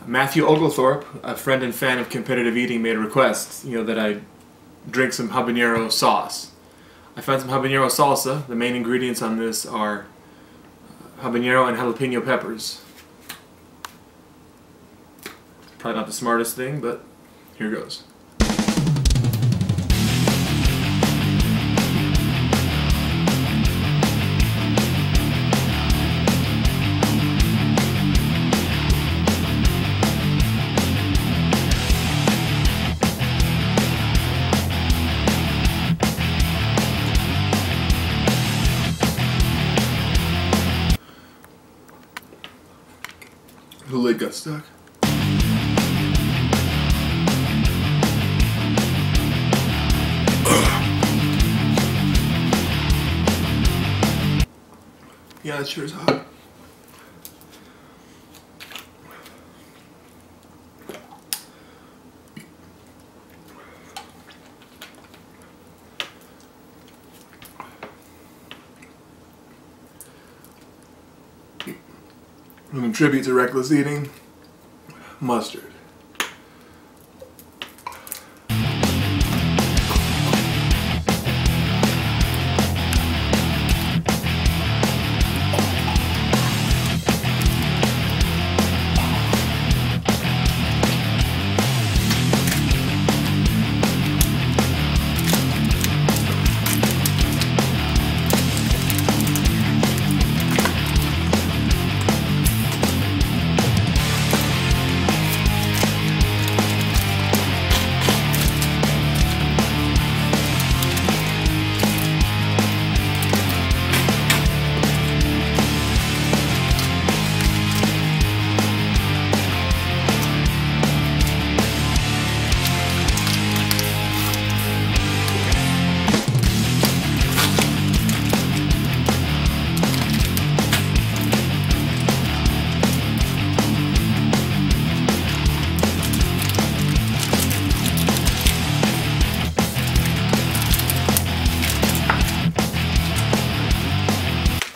Matthew Oglethorpe, a friend and fan of competitive eating, made a request, that I drink some habanero sauce. I found some habanero salsa. The main ingredients on this are habanero and jalapeno peppers. Probably not the smartest thing, but here goes. The lid got stuck. Yeah, it sure is hot. In tribute to Wreckless Eating, mustard.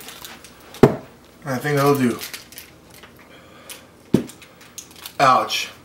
I think that'll do. Ouch.